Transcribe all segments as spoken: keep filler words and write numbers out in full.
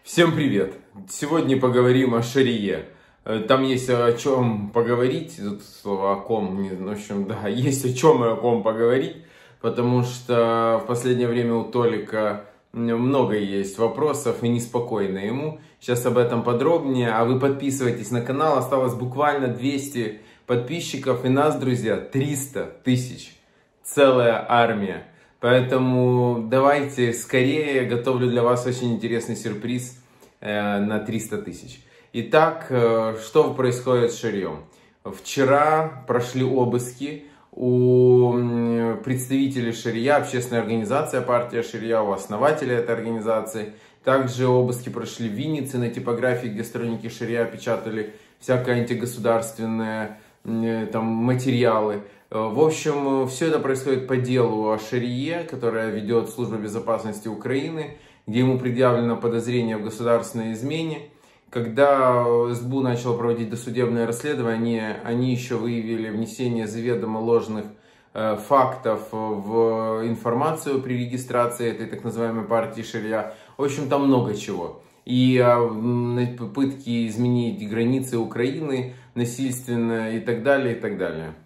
Всем привет! Сегодня поговорим о шарие. Там есть о чем поговорить, тут слово о ком, в общем, да, есть о чем и о ком поговорить, потому что в последнее время у Толика много есть вопросов и неспокойно ему. Сейчас об этом подробнее, а вы подписывайтесь на канал, осталось буквально двести подписчиков и нас, друзья, триста тысяч, целая армия. Поэтому давайте скорее, готовлю для вас очень интересный сюрприз э, на триста тысяч. Итак, э, что происходит с шарием? Вчера прошли обыски у представителей шария, общественная организация партия шария, у основателя этой организации. Также обыски прошли в Виннице на типографии, где сторонники шария печатали всякое антигосударственное э, там, материалы. В общем, все это происходит по делу о шарие, которое ведет Служба безопасности Украины, где ему предъявлено подозрение в государственной измене. Когда СБУ начало проводить досудебное расследование, они еще выявили внесение заведомо ложных э, фактов в информацию при регистрации этой так называемой партии шария. В общем, там много чего. И э, попытки изменить границы Украины насильственно и так далее, и так далее.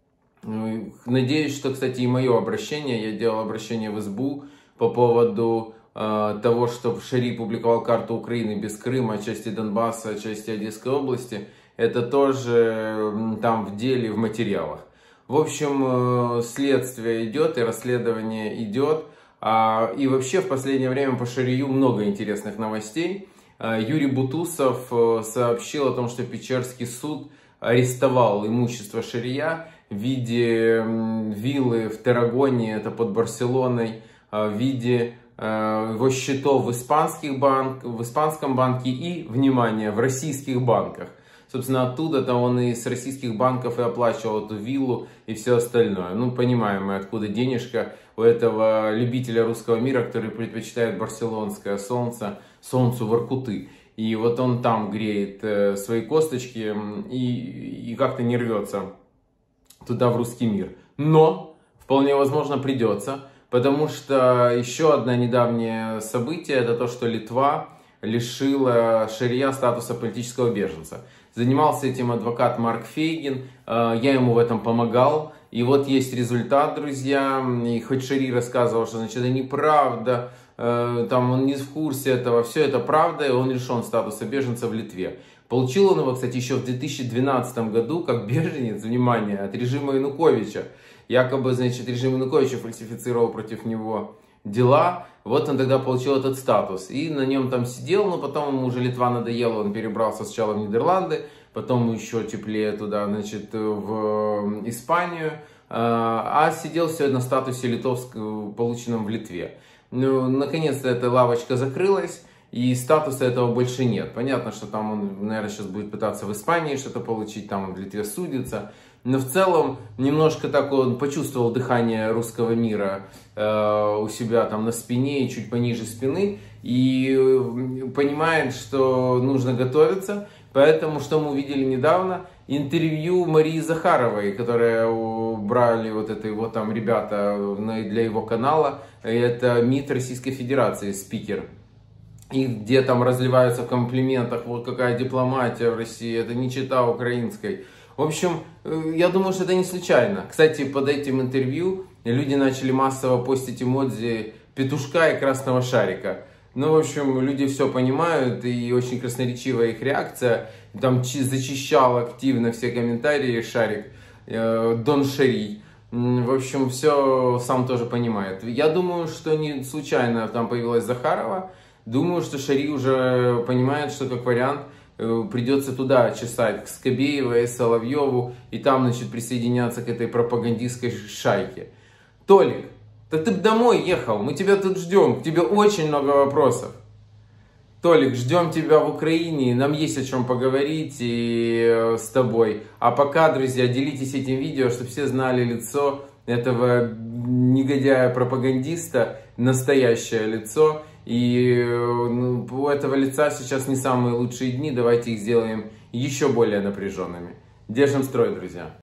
Надеюсь, что, кстати, и мое обращение, я делал обращение в СБУ по поводу э, того, что Шарий публиковал карту Украины без Крыма, части Донбасса, части Одесской области. Это тоже э, там в деле, в материалах. В общем, э, следствие идет и расследование идет. А, и вообще в последнее время по Шарию много интересных новостей. Э, Юрий Бутусов э, сообщил о том, что Печерский суд арестовал имущество Шария в виде виллы в Таррагоне, это под Барселоной, в виде его счетов в, испанских банк, в испанском банке и, внимание, в российских банках. Собственно, оттуда-то он и с российских банков и оплачивал эту виллу и все остальное. Ну, понимаем мы, откуда денежка у этого любителя русского мира, который предпочитает барселонское солнце солнцу Воркуты. И вот он там греет э, свои косточки и, и как-то не рвется туда, в русский мир. Но вполне возможно придется, потому что еще одно недавнее событие, это то, что Литва лишила шария статуса политического беженца. Занимался этим адвокат Марк Фейгин, э, я ему в этом помогал. И вот есть результат, друзья. И хоть Шарий рассказывал, что значит это неправда, там он не в курсе этого, все это правда, и он лишен статуса беженца в Литве. Получил он его, кстати, еще в две тысячи двенадцатом году как беженец, внимание, от режима Януковича. Якобы, значит, режим Януковича фальсифицировал против него дела, вот он тогда получил этот статус. И на нем там сидел, но потом ему уже Литва надоела, он перебрался сначала в Нидерланды, потом еще теплее туда, значит, в Испанию, а сидел все на статусе литовского, полученном в Литве. Ну, наконец-то эта лавочка закрылась, и статуса этого больше нет. Понятно, что там он, наверное, сейчас будет пытаться в Испании что-то получить, там он в Литве судится. Но в целом, немножко так он почувствовал дыхание русского мира э, у себя там на спине и чуть пониже спины. И понимает, что нужно готовиться. Поэтому, что мы увидели недавно, интервью Марии Захаровой, которое брали вот это его там ребята для его канала. Это МИД Российской Федерации, спикер. И где там разливаются в комплиментах, вот какая дипломатия в России, это не чета украинской. В общем, я думаю, что это не случайно. Кстати, под этим интервью люди начали массово постить эмодзи петушка и красного шарика. Ну, в общем, люди все понимают, и очень красноречивая их реакция. Там зачищал активно все комментарии шарик, э, Дон Шарий. В общем, все сам тоже понимает. Я думаю, что не случайно там появилась Захарова. Думаю, что Шарий уже понимает, что как вариант э, придется туда чесать, к Скобеевой, Соловьеву, и там, значит, присоединяться к этой пропагандистской шайке. Толик, да ты бы домой ехал, мы тебя тут ждем, к тебе очень много вопросов. Толик, ждем тебя в Украине, нам есть о чем поговорить и э, с тобой. А пока, друзья, делитесь этим видео, чтобы все знали лицо этого негодяя-пропагандиста, настоящее лицо. И э, ну, у этого лица сейчас не самые лучшие дни, давайте их сделаем еще более напряженными. Держим строй, друзья.